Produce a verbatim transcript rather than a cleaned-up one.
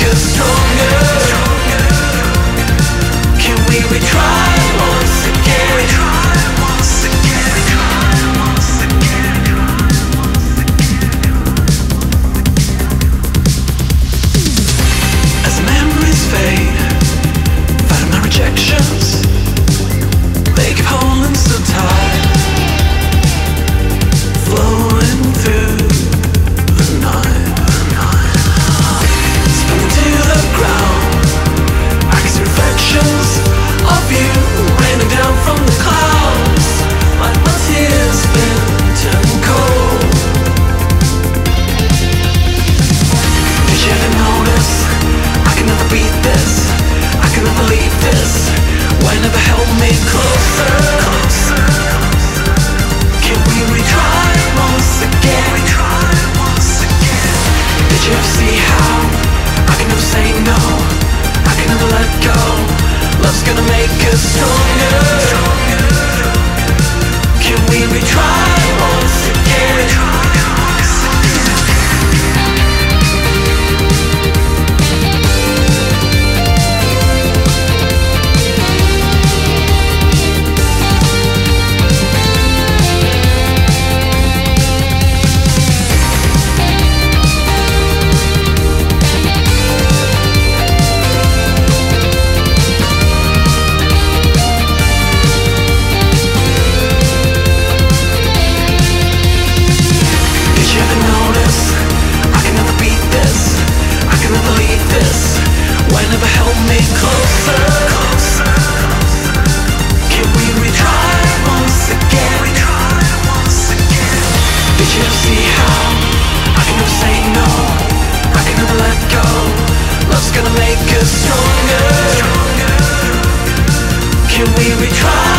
us stronger? Can we retry once again? As memories fade, fighting my rejections, they keep holding so tight, flowing through the night, spinning to the ground. I can see reflections of you raining down from the clouds, like my tears been turning cold. Did you ever notice I can never beat this, I can never leave this? Why never held me closer? Closer. Can we retry once again? Retry once again. Did you ever see how I can never say no, I can never let go? Love's gonna make us stronger. Can we retry once again? Why never held me closer? Closer. Can we retry once again? Retry once again. Did you ever see how I can never say no, I can never let go? Love's gonna make us stronger. Can we retry?